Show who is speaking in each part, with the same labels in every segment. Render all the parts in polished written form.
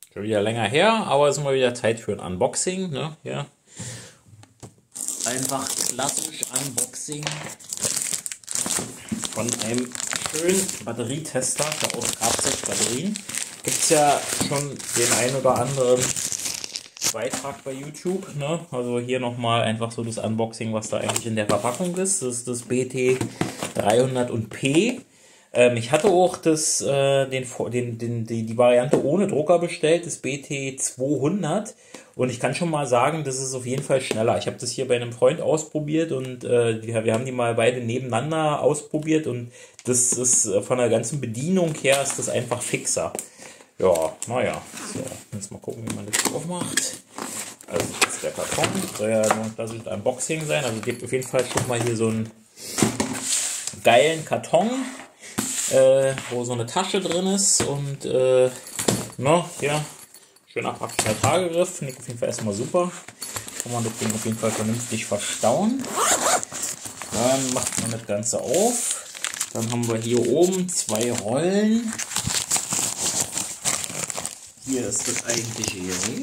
Speaker 1: Schon wieder länger her, aber es ist mal wieder Zeit für ein Unboxing. Ne? Ja. Einfach klassisch Unboxing von einem schönen Batterietester aus Kfz-Batterien. Gibt es ja schon den ein oder anderen Beitrag bei YouTube. Ne? Also hier nochmal einfach so das Unboxing, was da eigentlich in der Verpackung ist. Das ist das BT300P. Ich hatte auch die Variante ohne Drucker bestellt, das BT200. Und ich kann schon mal sagen, das ist auf jeden Fall schneller. Ich habe das hier bei einem Freund ausprobiert und wir haben die mal beide nebeneinander ausprobiert. Und das ist von der ganzen Bedienung her ist das einfach fixer. Ja, naja. So, jetzt mal gucken, wie man das aufmacht. Also das ist der Karton. Soll ja nur ein klassisches Unboxing sein. Also gibt auf jeden Fall schon mal hier so einen geilen Karton, wo so eine Tasche drin ist und hier schöner praktischer Tragegriff, finde ich auf jeden Fall erstmal super. Kann man das Ding auf jeden Fall vernünftig verstauen. Dann macht man das Ganze auf. Dann haben wir hier oben zwei Rollen. Hier ist das eigentliche Gerät.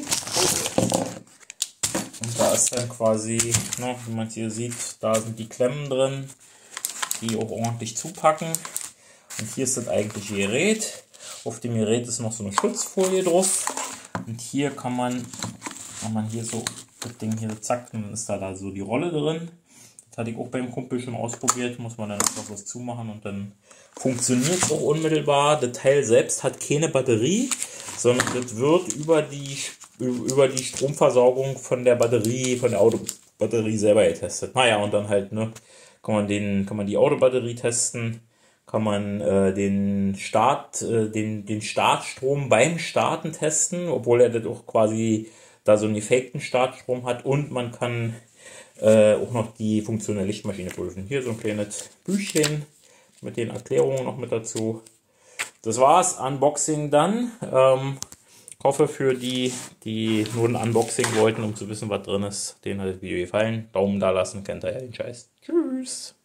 Speaker 1: Und da ist dann quasi, wie man es hier sieht, da sind die Klemmen drin, die auch ordentlich zupacken. Und hier ist das eigentliche Gerät. Auf dem Gerät ist noch so eine Schutzfolie drauf. Und hier kann man, wenn man hier so das Ding hier zackt, dann ist da so die Rolle drin. Das hatte ich auch beim Kumpel schon ausprobiert. Muss man dann einfach was zumachen und dann funktioniert es auch unmittelbar. Das Teil selbst hat keine Batterie, sondern das wird über die Stromversorgung von der Batterie, von der Autobatterie selber getestet. Naja, und dann halt, kann man die Autobatterie testen. Kann man den Startstrom beim Starten testen, obwohl er das auch quasi da so einen gefakten Startstrom hat, und man kann auch noch die funktionelle Lichtmaschine prüfen. Hier so ein kleines Büchchen mit den Erklärungen noch mit dazu. Das war's, Unboxing dann. Ich hoffe, für die nur ein Unboxing wollten, um zu wissen, was drin ist, denen hat das Video gefallen. Daumen da lassen, kennt ihr ja den Scheiß. Tschüss!